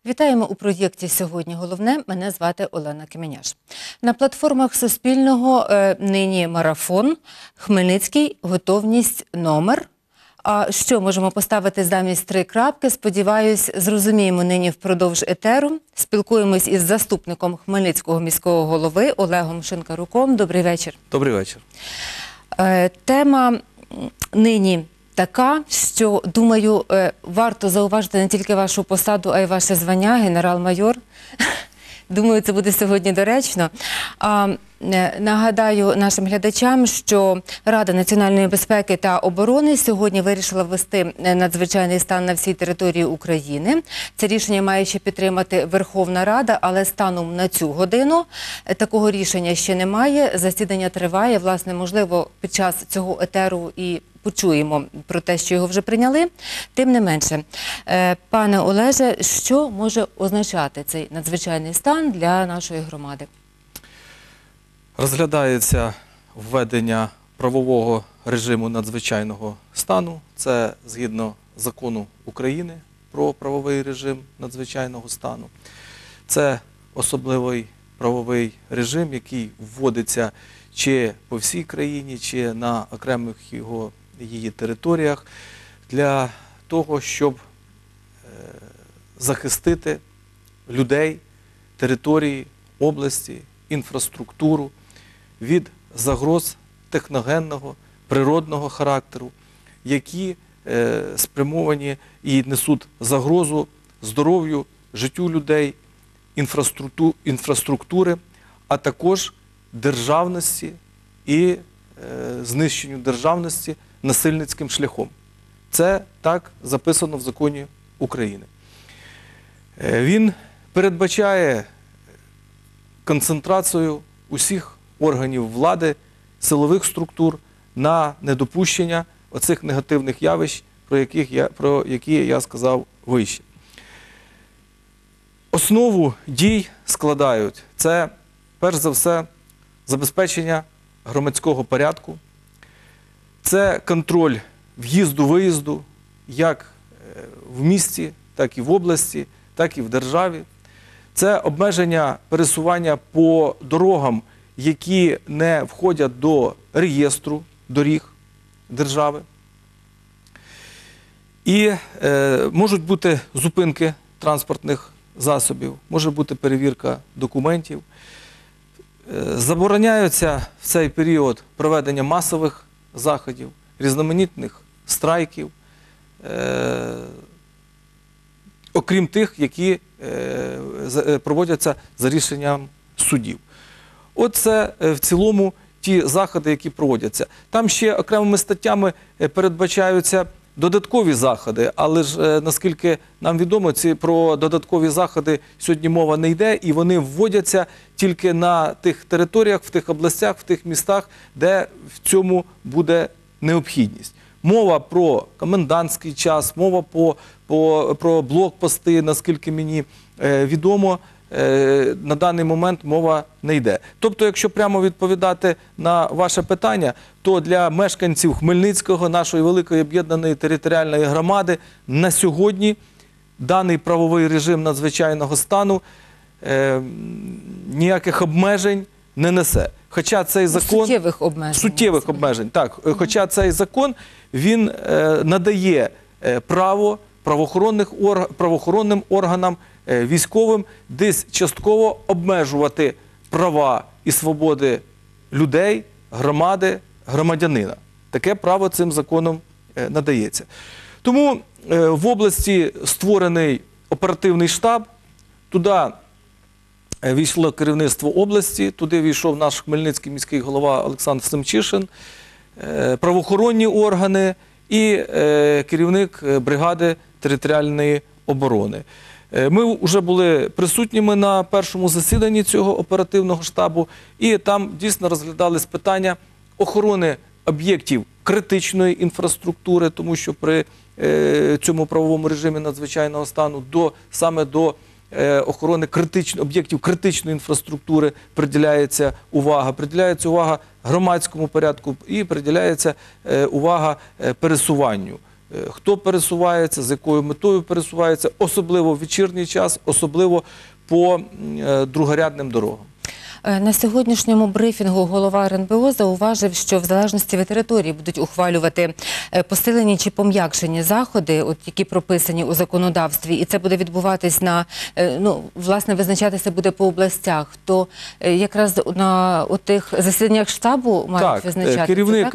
Вітаємо у проєкті «Сьогодні головне». Мене звати Олена Кеменяш. На платформах Суспільного нині марафон, Хмельницький, готовність номер. А що можемо поставити замість 3 крапки? Сподіваюсь, зрозуміємо нині впродовж етеру. Спілкуємось із заступником Хмельницького міського голови Олегом Шинкаруком. Добрий вечір. Добрий вечір. Тема нині така, що, думаю, варто зауважити не тільки вашу посаду, а й ваше звання, генерал-майор. Думаю, це буде сьогодні доречно. Нагадаю нашим глядачам, що Рада національної безпеки та оборони сьогодні вирішила ввести надзвичайний стан на всій території України. Це рішення має ще підтримати Верховна Рада, але станом на цю годину такого рішення ще немає. Засідання триває. Власне, можливо, під час цього етеру і почуємо про те, що його вже прийняли. Тим не менше, пане Олеже, що може означати цей надзвичайний стан для нашої громади? Розглядається введення правового режиму надзвичайного стану. Це згідно закону України про правовий режим надзвичайного стану. Це особливий правовий режим, який вводиться чи по всій країні, чи на окремих її територіях, для того, щоб захистити людей, території, області, інфраструктуру від загроз техногенного, природного характеру, які спрямовані і несуть загрозу здоров'ю, життю людей, інфраструктури, а також державності і знищенню державності насильницьким шляхом. Це так записано в законі України. Він передбачає концентрацію усіх органів влади, силових структур на недопущення оцих негативних явищ, про які я сказав вище. Основу дій складають це, перш за все, забезпечення громадського порядку, це контроль в'їзду-виїзду як в місті, так і в області, так і в державі. Це обмеження пересування по дорогам, які не входять до реєстру доріг держави. І можуть бути зупинки транспортних засобів, може бути перевірка документів. Забороняються в цей період проведення масових заходів, різноманітних страйків, окрім тих, які проводяться за рішенням судів. Оце в цілому ті заходи, які проводяться. Там ще окремими статтями передбачаються додаткові заходи, але ж, наскільки нам відомо, про додаткові заходи сьогодні мова не йде, і вони вводяться тільки на тих територіях, в тих областях, в тих містах, де в цьому буде необхідність. Мова про комендантський час, мова про блокпости, наскільки мені відомо, на даний момент мова не йде. Тобто, якщо прямо відповідати на ваше питання, то для мешканців Хмельницького, нашої великої об'єднаної територіальної громади, на сьогодні даний правовий режим надзвичайного стану ніяких обмежень не несе. Хоча цей закон... Суттєвих обмежень, так. Хоча цей закон, він надає право правоохоронним органам, військовим десь частково обмежувати права і свободи людей, громади, громадянина. Таке право цим законом надається. Тому в області створений оперативний штаб, туди війшло керівництво області, туди війшов наш хмельницький міський голова Олександр Семчишин, правоохоронні органи і керівник бригади територіальної оборони. Ми вже були присутніми на першому засіданні цього оперативного штабу, і там дійсно розглядались питання охорони об'єктів критичної інфраструктури, тому що при цьому правовому режимі надзвичайного стану саме до охорони об'єктів критичної інфраструктури приділяється увага громадському порядку і приділяється увага пересуванню хто пересувається, з якою метою пересувається, особливо в вечірній час, особливо по другорядним дорогам. На сьогоднішньому брифінгу голова РНБО зауважив, що в залежності від території будуть ухвалювати посилені чи пом'якшені заходи, які прописані у законодавстві, і це буде відбуватись власне, визначатися буде по областях. То якраз на тих засіданнях штабу мають визначатися, керівник,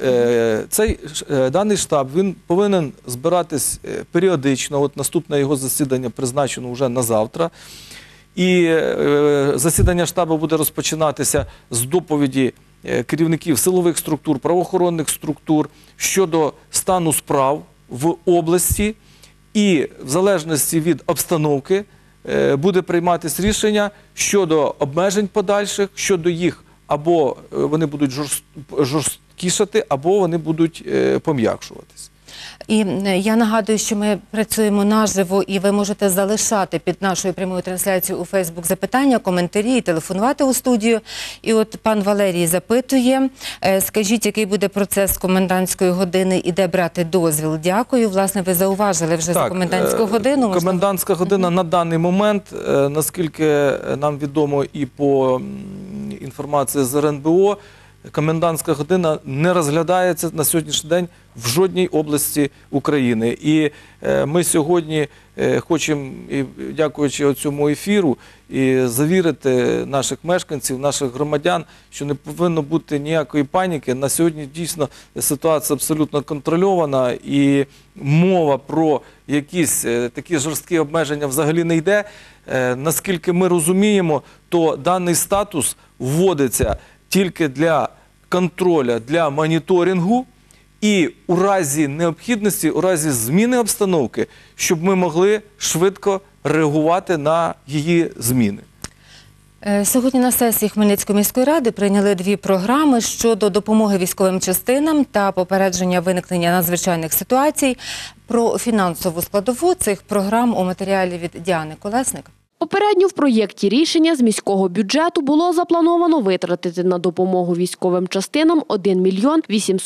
даний штаб, він повинен збиратись періодично. Наступне його засідання призначено вже на завтра. І засідання штабу буде розпочинатися з доповіді керівників силових структур, правоохоронних структур щодо стану справ в області. І в залежності від обстановки буде прийматися рішення щодо обмежень подальших, щодо їх або вони будуть жорсткішати, або вони будуть пом'якшуватись. І я нагадую, що ми працюємо наживо, і ви можете залишати під нашою прямою трансляцією у Фейсбук запитання, коментарі і телефонувати у студію. І от пан Валерій запитує, скажіть, який буде процес комендантської години і де брати дозвіл? Дякую. Власне, ви зауважили вже за комендантську годину. Комендантська година на даний момент, наскільки нам відомо і по інформації з РНБО, комендантська година не розглядається на сьогоднішній день в жодній області України. І ми сьогодні хочемо, дякуючи цьому ефіру, і завірити наших мешканців, наших громадян, що не повинно бути ніякої паніки. На сьогодні дійсно ситуація абсолютно контрольована, і мова про якісь такі жорсткі обмеження взагалі не йде. Наскільки ми розуміємо, то даний статус вводиться тільки для контроля, для моніторингу і у разі необхідності, у разі зміни обстановки, щоб ми могли швидко реагувати на її зміни. Сьогодні на сесії Хмельницької міської ради прийняли дві програми щодо допомоги військовим частинам та попередження виникнення надзвичайних ситуацій. Про фінансову складову цих програм у матеріалі від Діани Колесник. Попередньо в проєкті рішення з міського бюджету було заплановано витратити на допомогу військовим частинам 1 мільйон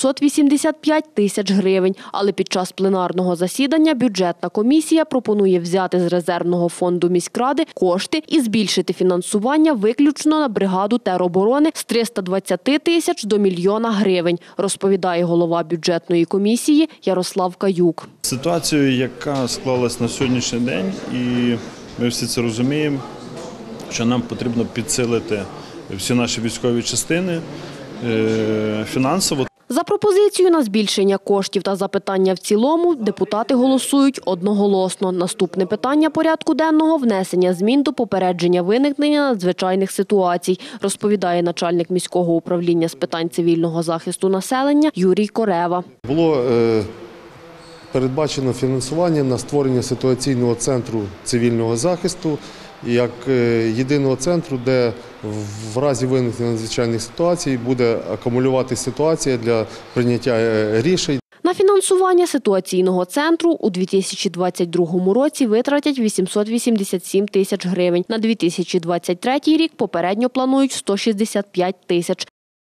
885 тисяч гривень. Але під час пленарного засідання бюджетна комісія пропонує взяти з резервного фонду міськради кошти і збільшити фінансування виключно на бригаду тероборони з 320 тисяч до 1 мільйона гривень, розповідає голова бюджетної комісії Ярослав Каюк. Ситуацію, яка склалась на сьогоднішній день, і ми всі це розуміємо, що нам потрібно підсилити всі наші військові частини фінансово. За пропозицію на збільшення коштів та запитання в цілому депутати голосують одноголосно. Наступне питання порядку денного – внесення змін до попередження виникнення надзвичайних ситуацій, розповідає начальник міського управління з питань цивільного захисту населення Юрій Корева. Було передбачено фінансування на створення ситуаційного центру цивільного захисту як єдиного центру, де в разі виникнення надзвичайних ситуацій буде акумулювати ситуація для прийняття рішень. На фінансування ситуаційного центру у 2022 році витратять 887 тисяч гривень. На 2023 рік попередньо планують 165 тисяч.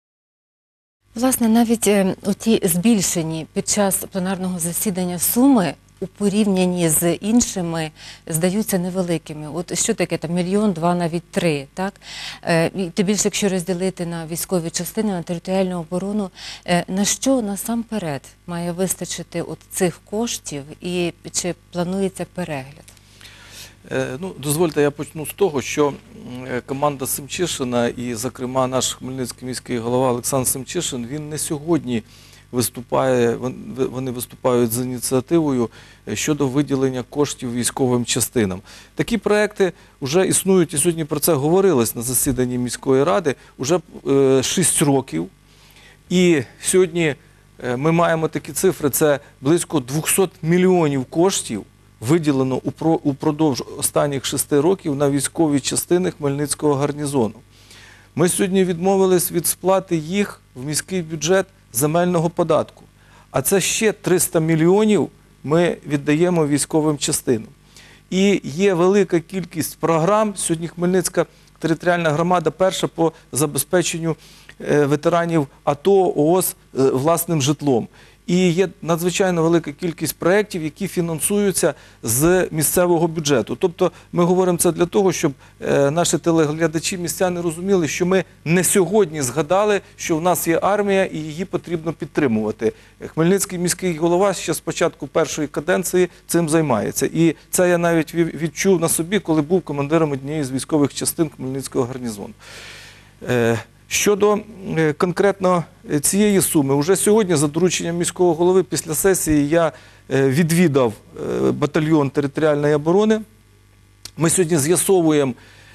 Власне, навіть ті збільшені під час пленарного засідання суми у порівнянні з іншими здаються невеликими. От що таке там мільйон, два, навіть три, так? І тим більше, якщо розділити на військові частини, на територіальну оборону, на що насамперед має вистачити от цих коштів і чи планується перегляд? Дозвольте, я почну з того, що команда Семчишина і, зокрема, наш хмельницький міський голова Олександр Семчишин, він не сьогодні виступає, вони виступають з ініціативою щодо виділення коштів військовим частинам. Такі проекти вже існують, і сьогодні про це говорилось на засіданні міської ради, вже 6 років. І сьогодні ми маємо такі цифри, це близько 200 мільйонів коштів, виділено упродовж останніх 6 років на військові частини Хмельницького гарнізону. Ми сьогодні відмовились від сплати їх в міський бюджет земельного податку. А це ще 300 мільйонів ми віддаємо військовим частинам. І є велика кількість програм. Сьогодні Хмельницька територіальна громада перша по забезпеченню ветеранів АТО, ООС власним житлом. І є надзвичайно велика кількість проєктів, які фінансуються з місцевого бюджету. Тобто ми говоримо це для того, щоб наші телеглядачі містяни розуміли, що ми не сьогодні згадали, що в нас є армія і її потрібно підтримувати. Хмельницький міський голова ще з початку першої каденції цим займається. І це я навіть відчув на собі, коли був командиром однієї з військових частин Хмельницького гарнізону. Щодо конкретно цієї суми, вже сьогодні за дорученням міського голови після сесії я відвідав батальйон територіальної оборони. Ми сьогодні з'ясовуємо,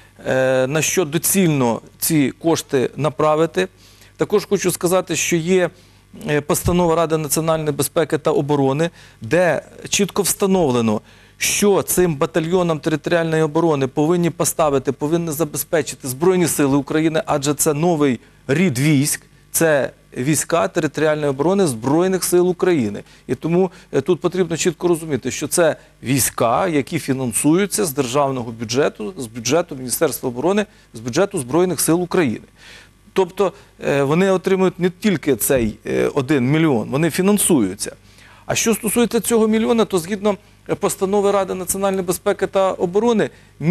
на що доцільно ці кошти направити. Також хочу сказати, що є постанова Ради національної безпеки та оборони, де чітко встановлено, що цим батальйонам територіальної оборони повинні поставити, повинні забезпечити Збройні Сили України, адже це новий рід військ, це війська територіальної оборони Збройних Сил України. І тому тут потрібно чітко розуміти, що це війська, які фінансуються з державного бюджету, з бюджету Міністерства оборони, з бюджету Збройних Сил України. Тобто вони отримують не тільки цей 1 мільйон, вони фінансуються. А що стосується цього мільйона, то згідно постанови Ради національної безпеки та оборони,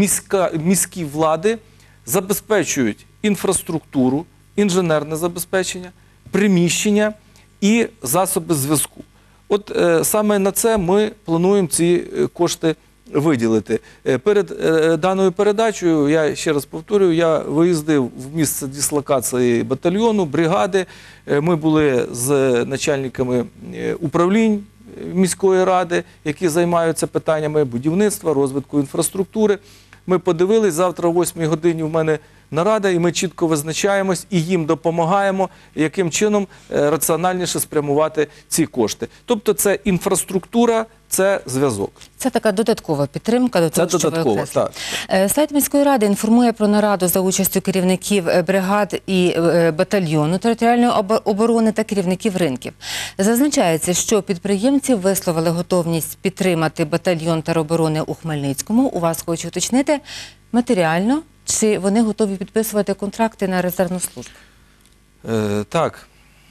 міські влади забезпечують інфраструктуру, інженерне забезпечення, приміщення і засоби зв'язку. От саме на це ми плануємо ці кошти виділити. Перед даною передачею, я ще раз повторюю, я виїздив в місце дислокації батальйону, бригади. Ми були з начальниками управлінь міської ради, які займаються питаннями будівництва, розвитку інфраструктури. Ми подивились, завтра о 8 годині в мене нарада, і ми чітко визначаємось і їм допомагаємо, яким чином раціональніше спрямувати ці кошти. Тобто це інфраструктура, це зв'язок. Це така додаткова підтримка до того, що ви окреслили. Сайт міської ради інформує про нараду за участю керівників бригад і батальйону територіальної оборони та керівників ринків. Зазначається, що підприємці висловили готовність підтримати батальйон тероборони у Хмельницькому. У вас хочу уточнити матеріально, чи вони готові підписувати контракти на резервну службу? Так,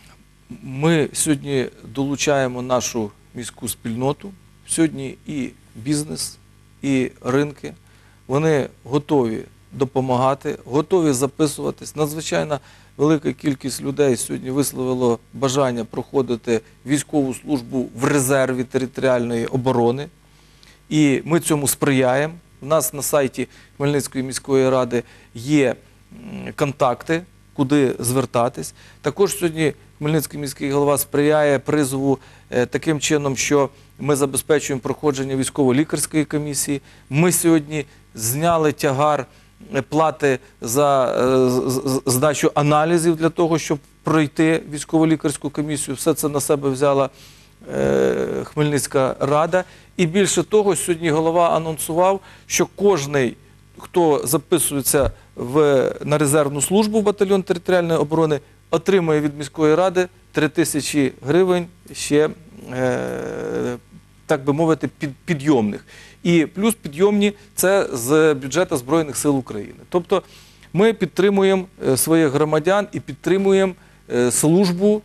ми сьогодні долучаємо нашу міську спільноту. Сьогодні і бізнес, і ринки, вони готові допомагати, готові записуватись. Надзвичайно велика кількість людей сьогодні висловило бажання проходити військову службу в резерві територіальної оборони. І ми цьому сприяємо. У нас на сайті Хмельницької міської ради є контакти, куди звертатись. Також сьогодні Хмельницький міський голова сприяє призову таким чином, що ми забезпечуємо проходження військово-лікарської комісії. Ми сьогодні зняли тягар плати за здачу аналізів для того, щоб пройти військово-лікарську комісію. Все це на себе взяла Хмельницька рада. І більше того, сьогодні голова анонсував, що кожний, хто записується на резервну службу в батальйон територіальної оборони, отримує від міської ради 3000 гривень ще, так би мовити, підйомних. І плюс підйомні – це з бюджету Збройних сил України. Тобто ми підтримуємо своїх громадян і підтримуємо службу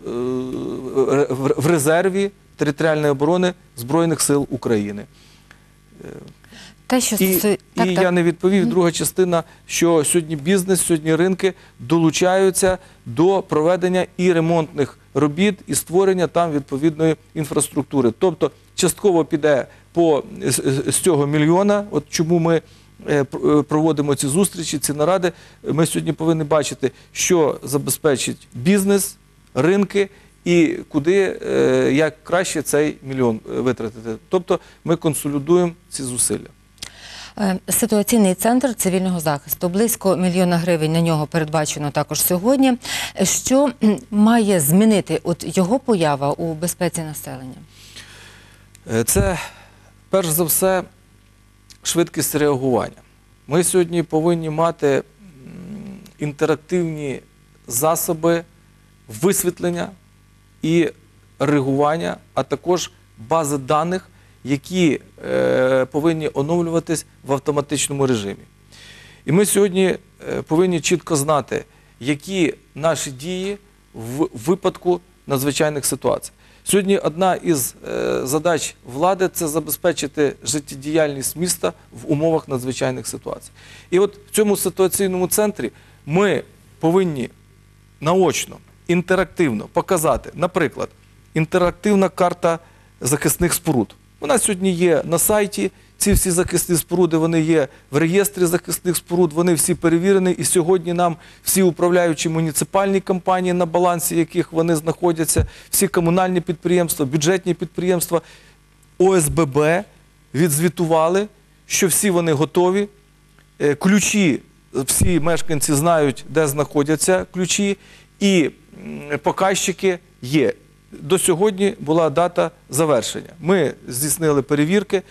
в резерві територіальної оборони Збройних сил України. Я не відповів, друга частина, що сьогодні бізнес, сьогодні ринки долучаються до проведення і ремонтних робіт, і створення там відповідної інфраструктури. Тобто частково піде з цього мільйона, от чому ми проводимо ці зустрічі, ці наради, ми сьогодні повинні бачити, що забезпечить бізнес, ринки, і куди, як краще цей мільйон витратити. Тобто ми консолідуємо ці зусилля. Ситуаційний центр цивільного захисту. Близько 1 мільйона гривень на нього передбачено також сьогодні. Що має змінити його поява у безпеці населення? Це, перш за все, швидкість реагування. Ми сьогодні повинні мати інтерактивні засоби висвітлення і реагування, а також бази даних, які повинні оновлюватись в автоматичному режимі. І ми сьогодні повинні чітко знати, які наші дії в випадку надзвичайних ситуацій. Сьогодні одна із задач влади – це забезпечити життєдіяльність міста в умовах надзвичайних ситуацій. І от в цьому ситуаційному центрі ми повинні наочно, інтерактивно показати, наприклад, інтерактивна карта захисних споруд. Вона сьогодні є на сайті, ці всі захисні споруди, вони є в реєстрі захисних споруд, вони всі перевірені, і сьогодні нам всі управляючі муніципальні компанії, на балансі яких вони знаходяться, всі комунальні підприємства, бюджетні підприємства, ОСББ відзвітували, що всі вони готові, ключі, всі мешканці знають, де знаходяться ключі, і показчики є. До сьогодні була дата завершення. Ми здійснили перевірки,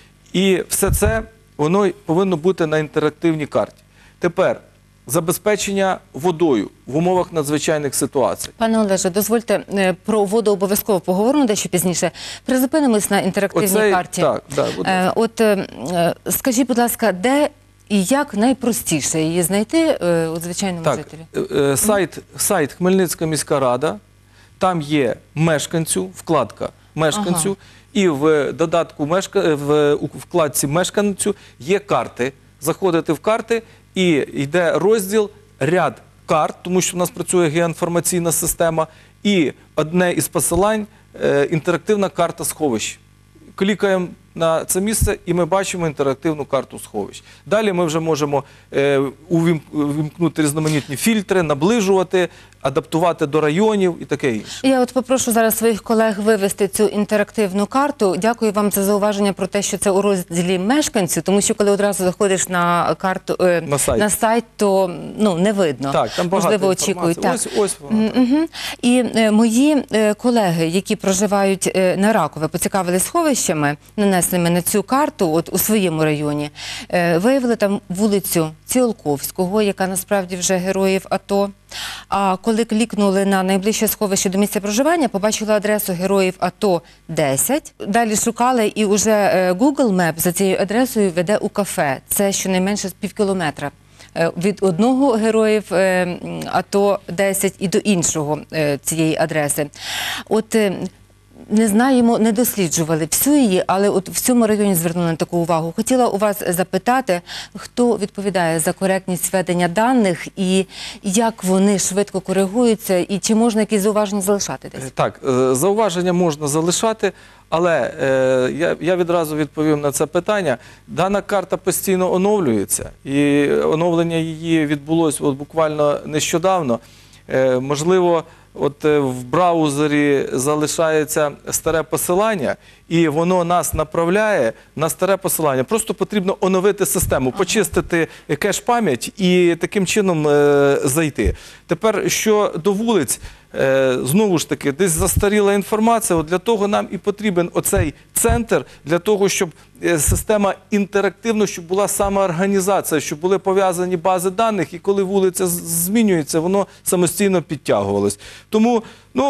і все це воно повинно бути на інтерактивній карті. Тепер забезпечення водою в умовах надзвичайних ситуацій. Пане Олеже, дозвольте, про воду обов'язково поговоримо дещо пізніше. Призупинимось на інтерактивній карті. Так, От скажіть, будь ласка, де і як найпростіше її знайти у звичайному жителі? Сайт Хмельницька міська рада, там є мешканцю, вкладка мешканцю, і в додатку в вкладці мешканцю є карти. Заходите в карти і йде розділ ряд карт, тому що в нас працює геоінформаційна система, і одне із посилань – інтерактивна карта сховищ. Клікаємо на це місце, і ми бачимо інтерактивну карту сховищ. Далі ми вже можемо увімкнути різноманітні фільтри, наближувати, адаптувати до районів і таке інше. Я от попрошу зараз своїх колег вивести цю інтерактивну карту. Дякую вам за зауваження про те, що це у розділі мешканців, тому що коли одразу заходиш на карту, на сайт, то не видно. Так, там багато можливо, інформації. очікують. Ось вона. І мої колеги, які проживають на Ракове, поцікавились сховищами, нанесеними на цю карту от у своєму районі, виявили там вулицю Ціолковського, яка насправді вже героїв АТО. А коли клікнули на найближче сховище до місця проживання, побачили адресу героїв АТО 10. Далі шукали, і вже Google Maps за цією адресою веде у кафе. Це щонайменше з півкілометра. Від одного героїв АТО 10 і до іншого цієї адреси. От не знаємо, не досліджували всю її, але от в цьому районі звернули на таку увагу. Хотіла у вас запитати, хто відповідає за коректність ведення даних і як вони швидко коригуються, і чи можна якісь зауваження залишати десь? Так, зауваження можна залишати, але я відразу відповім на це питання. Дана карта постійно оновлюється, і оновлення її відбулося буквально нещодавно. Можливо, от в браузері залишається старе посилання, і воно нас направляє на старе посилання. Просто потрібно оновити систему, почистити кеш-пам'ять і таким чином зайти. Тепер, що до вулиць, знову ж таки, десь застаріла інформація, от для того нам і потрібен оцей центр, для того, щоб система інтерактивно, щоб була самоорганізація, щоб були пов'язані бази даних, і коли вулиця змінюється, воно самостійно підтягувалось. Тому,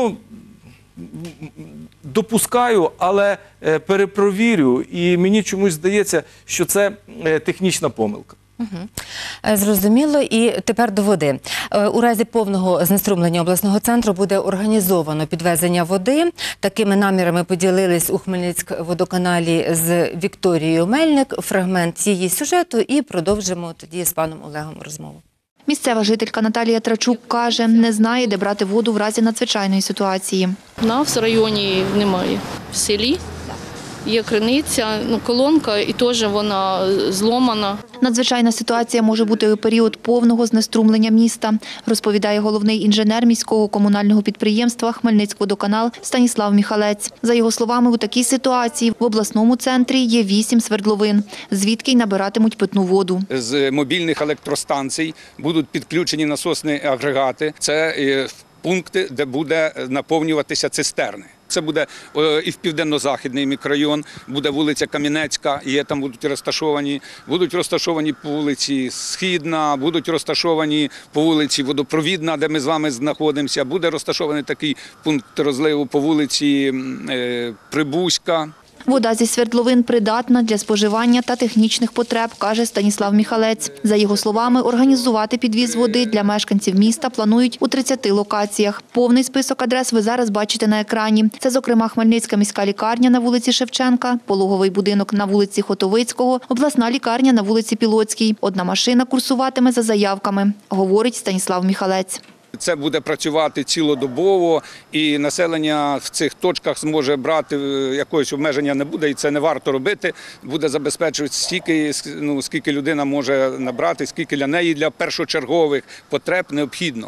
допускаю, але перепровірю, і мені чомусь здається, що це технічна помилка. Зрозуміло. І тепер до води. У разі повного знеструмлення обласного центру буде організовано підвезення води. Такими намірами поділились у Хмельницькводоканалі з Вікторією Мельник. Фрагмент її сюжету і продовжимо тоді з паном Олегом розмову. Місцева жителька Наталія Трачук каже, не знає, де брати воду в разі надзвичайної ситуації. У нас в районі немає. В селі є криниця, колонка, і теж вона зломана. Надзвичайна ситуація може бути у період повного знеструмлення міста, розповідає головний інженер міського комунального підприємства «Хмельницькводоканал» Станіслав Міхалець. За його словами, у такій ситуації в обласному центрі є 8 свердловин, звідки й набиратимуть питну воду. З мобільних електростанцій будуть підключені насосні агрегати. Це пункти, де буде наповнюватися цистерни. Це буде і в південно-західний мікрорайон, буде вулиця Кам'янецька, там будуть розташовані по вулиці Східна, будуть розташовані по вулиці Водопровідна, де ми з вами знаходимося, буде розташований такий пункт розливу по вулиці Прибузька. Вода зі свердловин придатна для споживання та технічних потреб, каже Станіслав Міхалець. За його словами, організувати підвіз води для мешканців міста планують у 30 локаціях. Повний список адрес ви зараз бачите на екрані. Це, зокрема, Хмельницька міська лікарня на вулиці Шевченка, пологовий будинок на вулиці Хотовицького, обласна лікарня на вулиці Пілоцькій. Одна машина курсуватиме за заявками, говорить Станіслав Міхалець. Це буде працювати цілодобово, і населення в цих точках зможе брати, якогось обмеження не буде, і це не варто робити. Буде забезпечувати стільки, скільки людина може набрати, скільки для неї, для першочергових потреб необхідно.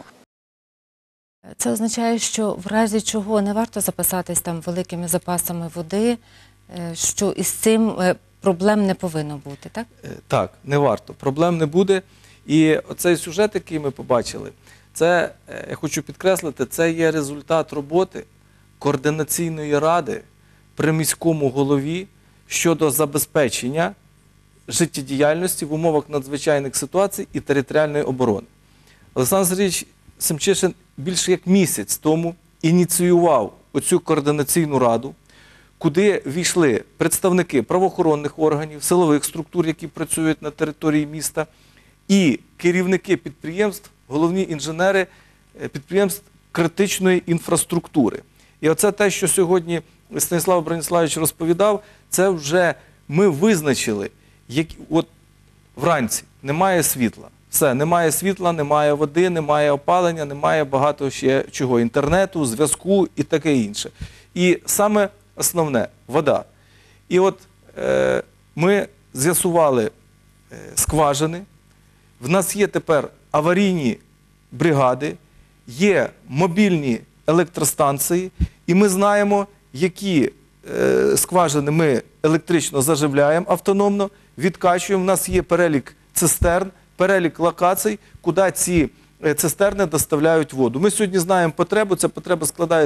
Це означає, що в разі чого не варто запасатись там великими запасами води, що із цим проблем не повинно бути, так? Так, не варто. Проблем не буде. І оцей сюжет, який ми побачили, це, я хочу підкреслити, це є результат роботи координаційної ради при міському голові щодо забезпечення життєдіяльності в умовах надзвичайних ситуацій і територіальної оборони. Олександр Сергійович Семчишин більше як місяць тому ініціював оцю координаційну раду, куди війшли представники правоохоронних органів, силових структур, які працюють на території міста, і керівники підприємств, головні інженери підприємств критичної інфраструктури. І оце те, що сьогодні Станіслав Браніславович розповідав, це вже ми визначили, от вранці немає світла. Все, немає світла, немає води, немає опалення, немає багато ще чого, інтернету, зв'язку і таке інше. І саме основне – вода. І от ми з'ясували скважини, в нас є тепер аварійні бригади, є мобільні електростанції, і ми знаємо, які скважини ми електрично заживляємо автономно, відкачуємо. У нас є перелік цистерн, перелік локацій, куди ці цистерни доставляють воду. Ми сьогодні знаємо потребу, ця потреба складає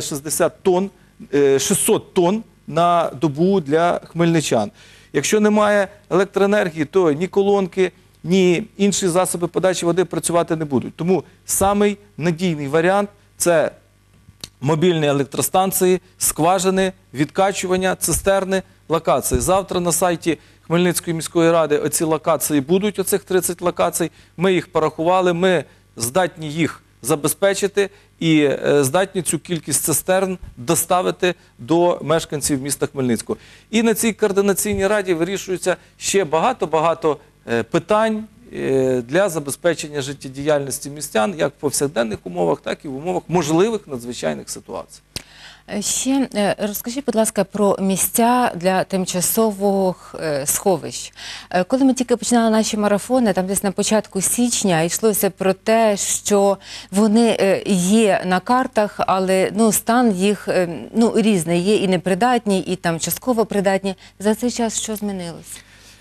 600 тонн на добу для хмельничан. Якщо немає електроенергії, то ні колонки, ні інші засоби подачі води працювати не будуть. Тому самий надійний варіант – це мобільні електростанції, скважини, відкачування, цистерни, локації. Завтра на сайті Хмельницької міської ради оці локації будуть, оцих 30 локацій. Ми їх порахували, ми здатні їх забезпечити і здатні цю кількість цистерн доставити до мешканців міста Хмельницького. І на цій координаційній раді вирішується ще багато-багато питань для забезпечення життєдіяльності містян як в повсякденних умовах, так і в умовах можливих надзвичайних ситуацій. Ще розкажіть, будь ласка, про місця для тимчасових сховищ. Коли ми тільки починали наші марафони, там десь на початку січня, йшлося про те, що вони є на картах, але стан їх різний. Є і непридатні, і там частково придатні. За цей час що змінилось?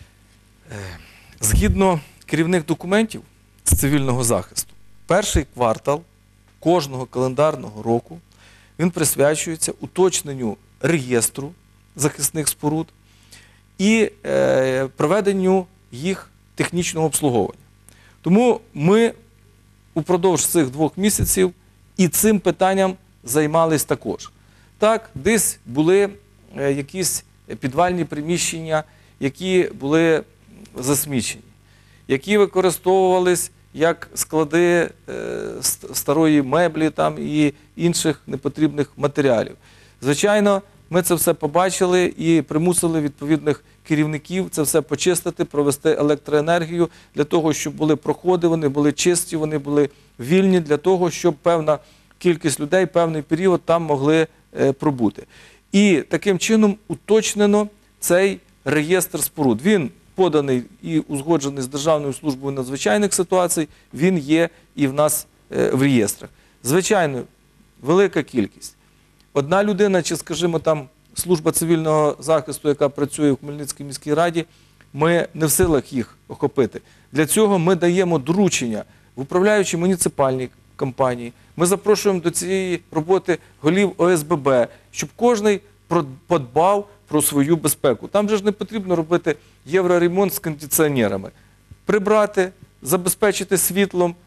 Згідно керівних документів з цивільного захисту, перший квартал кожного календарного року він присвячується уточненню реєстру захисних споруд і проведенню їх технічного обслуговування. Тому ми упродовж цих 2 місяців і цим питанням займались також. Так, десь були якісь підвальні приміщення, які були засмічені, які використовувались як склади старої меблі там, і інших непотрібних матеріалів. Звичайно, ми це все побачили і примусили відповідних керівників це все почистити, провести електроенергію для того, щоб були проходи, вони були чисті, вони були вільні, для того, щоб певна кількість людей певний період там могли пробути. І таким чином уточнено цей реєстр споруд. Він поданий і узгоджений з Державною службою надзвичайних ситуацій, він є і в нас в реєстрах. Звичайно, велика кількість. Одна людина, чи, скажімо, там служба цивільного захисту, яка працює в Хмельницькій міській раді, ми не в силах їх охопити. Для цього ми даємо доручення в управляючі муніципальні компанії. Ми запрошуємо до цієї роботи голів ОСББ, щоб кожен подбав про свою безпеку. Там же ж не потрібно робити євроремонт з кондиціонерами. Прибрати, забезпечити світлом, десь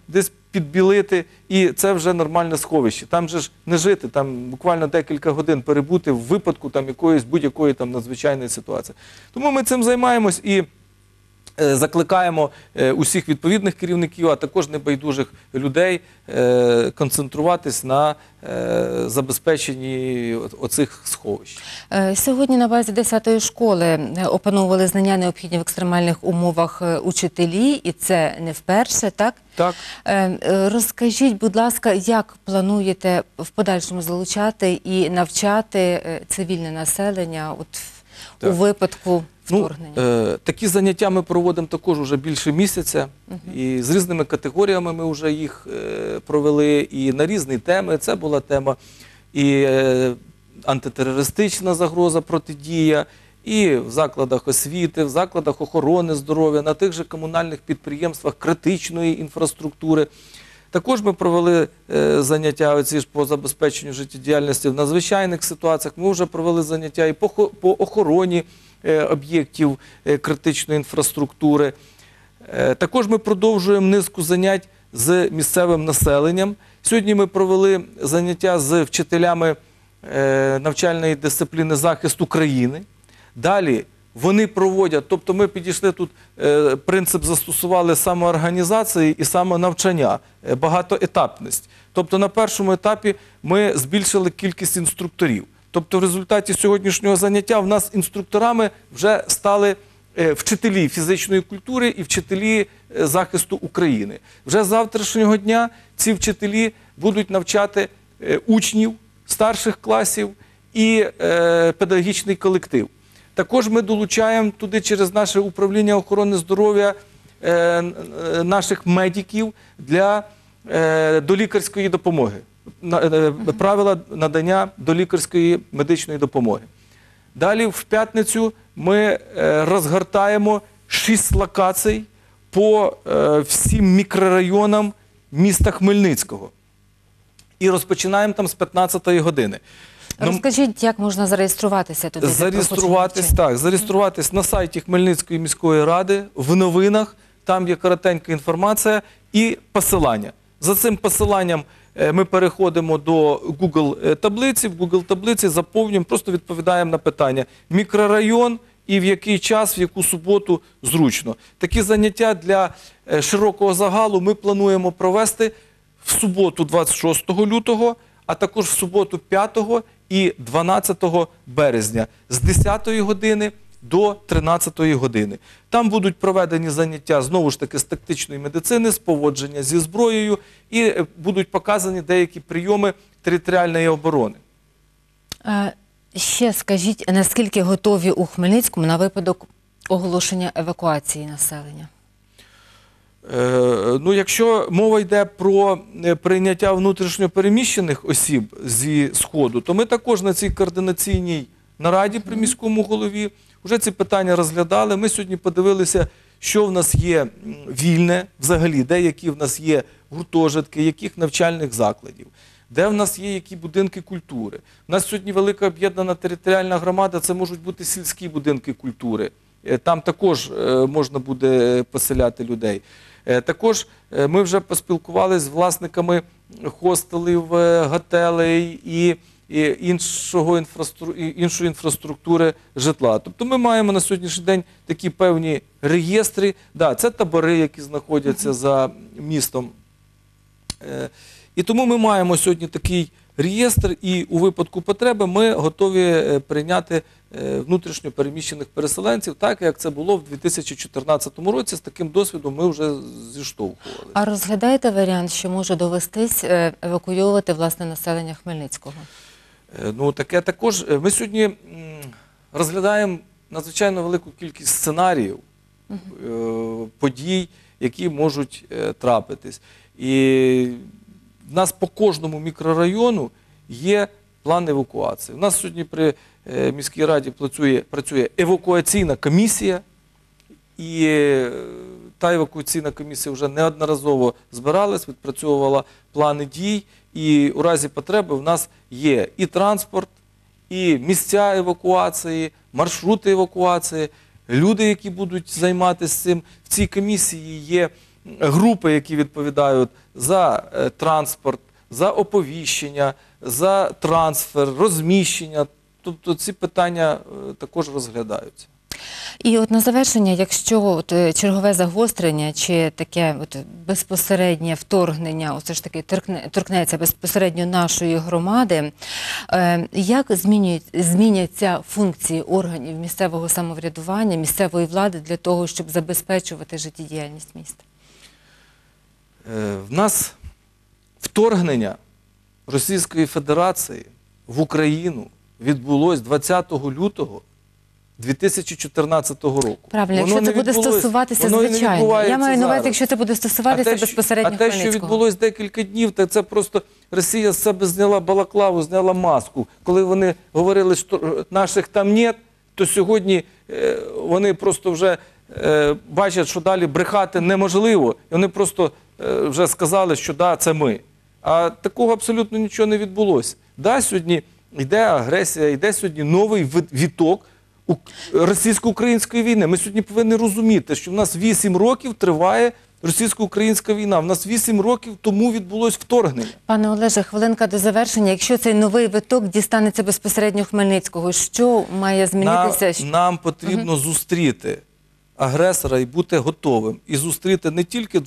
підбілити, і це вже нормальне сховище. Там же ж не жити, там буквально декілька годин перебути в випадку там якоїсь будь-якої там надзвичайної ситуації. Тому ми цим займаємось і закликаємо усіх відповідних керівників, а також небайдужих людей концентруватись на забезпеченні оцих сховищ. Сьогодні на базі 10-ї школи опановували знання необхідні в екстремальних умовах учителі, і це не вперше, так? Так. Розкажіть, будь ласка, як плануєте в подальшому залучати і навчати цивільне населення у випадку вторгнення? Такі заняття ми проводимо також вже більше місяця, і з різними категоріями ми вже їх провели, і на різні теми. Це була тема і антитерористична загроза, протидія, і в закладах освіти, в закладах охорони здоров'я, на тих же комунальних підприємствах критичної інфраструктури. Також ми провели заняття оці ж по забезпеченню життєдіяльності в надзвичайних ситуаціях. Ми вже провели заняття і по охороні об'єктів критичної інфраструктури. Також ми продовжуємо низку занять з місцевим населенням. Сьогодні ми провели заняття з вчителями навчальної дисципліни «Захист України». Далі вони проводять, тобто ми підійшли тут, принцип застосували самоорганізації і самонавчання, багатоетапність. Тобто на першому етапі ми збільшили кількість інструкторів. Тобто в результаті сьогоднішнього заняття в нас інструкторами вже стали вчителі фізичної культури і вчителі захисту України. Вже з завтрашнього дня ці вчителі будуть навчати учнів старших класів і педагогічний колектив. Також ми долучаємо туди через наше управління охорони здоров'я наших медиків для долікарської допомоги. Правила надання долікарської медичної допомоги. Далі в п'ятницю ми розгортаємо 6 локацій по всім мікрорайонам міста Хмельницького. І розпочинаємо там з 15-ї години. Розкажіть, як можна зареєструватися туди? Зареєструватись на сайті Хмельницької міської ради, в новинах, там є коротенька інформація і посилання. За цим посиланням ми переходимо до Google таблиці, в Google таблиці заповнюємо, просто відповідаємо на питання мікрорайон і в який час, в яку суботу зручно. Такі заняття для широкого загалу ми плануємо провести в суботу 26 лютого, а також в суботу 5 і 12 березня з 10 години до 13 години. Там будуть проведені заняття, знову ж таки, з тактичної медицини, з поводження зі зброєю і будуть показані деякі прийоми територіальної оборони. Ще скажіть, наскільки готові у Хмельницькому на випадок оголошення евакуації населення? Якщо мова йде про прийняття внутрішньопереміщених осіб зі Сходу, то ми також на цій координаційній нараді при міському голові вже ці питання розглядали. Ми сьогодні подивилися, що в нас є вільне взагалі, де які в нас є гуртожитки, яких навчальних закладів, де в нас є які будинки культури. У нас сьогодні велика об'єднана територіальна громада, це можуть бути сільські будинки культури. Там також можна буде поселяти людей. Також ми вже поспілкувалися з власниками хостелів, готелей і іншої інфраструктури житла. Тобто ми маємо на сьогоднішній день такі певні реєстри. Да, це табори, які знаходяться за містом. І тому ми маємо сьогодні такий реєстр, і у випадку потреби ми готові прийняти внутрішньо переміщених переселенців, так як це було в 2014 році. З таким досвідом ми вже зіштовхувалися. А розглядаєте варіант, що може довестись евакуйовувати власне населення Хмельницького? Таке також. Ми сьогодні розглядаємо надзвичайно велику кількість сценаріїв, подій, які можуть трапитись. І в нас по кожному мікрорайону є план евакуації. У нас сьогодні при міській раді працює евакуаційна комісія, і та евакуаційна комісія вже неодноразово збиралась, відпрацьовувала плани дій, і у разі потреби в нас є і транспорт, і місця евакуації, маршрути евакуації, люди, які будуть займатися цим. В цій комісії є групи, які відповідають за транспорт, за оповіщення, за трансфер, розміщення. Тобто ці питання також розглядаються. І от на завершення, якщо чергове загострення чи таке безпосереднє вторгнення, оце ж таки торкнеться безпосередньо нашої громади, як зміняться функції органів місцевого самоврядування, місцевої влади для того, щоб забезпечувати життєдіяльність міста? В нас вторгнення Російської Федерації в Україну відбулось 20 лютого 2014 року. Правильно, якщо це буде стосуватися, звичайно. Я маю на увазі, якщо це буде стосуватися безпосередньо Хмельницького. А те, що відбулось декілька днів, так це просто Росія з себе зняла балаклаву, зняла маску. Коли вони говорили, що наших там нет, то сьогодні вони просто вже бачать, що далі брехати неможливо. І вони просто вже сказали, що да, це ми. А такого абсолютно нічого не відбулося. Да, сьогодні йде агресія, йде сьогодні новий віток російсько-української війни. Ми сьогодні повинні розуміти, що в нас 8 років триває російсько-українська війна. В нас 8 років тому відбулось вторгнення. Пане Олеже, хвилинка до завершення. Якщо цей новий виток дістанеться безпосередньо Хмельницького, що має змінитися? Нам потрібно зустріти агресора і бути готовим. І зустріти не тільки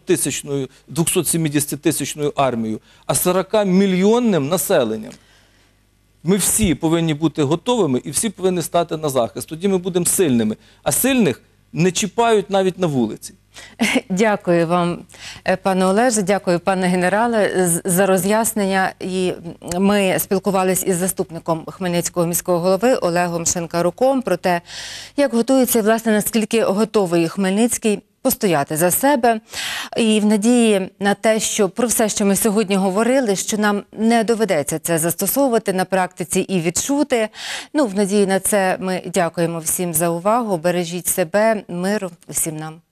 270-тисячною армією, а 40-мільйонним населенням. Ми всі повинні бути готовими і всі повинні стати на захист. Тоді ми будемо сильними. А сильних не чіпають навіть на вулиці. Дякую вам, пане Олеже, дякую, пане генерале, за роз'яснення. І ми спілкувалися із заступником Хмельницького міського голови Олегом Шинкаруком про те, як готується і, власне, наскільки готовий Хмельницький постояти за себе. І в надії на те, що про все, що ми сьогодні говорили, що нам не доведеться це застосовувати на практиці і відчути. В надії на це ми дякуємо всім за увагу. Бережіть себе, миру всім нам.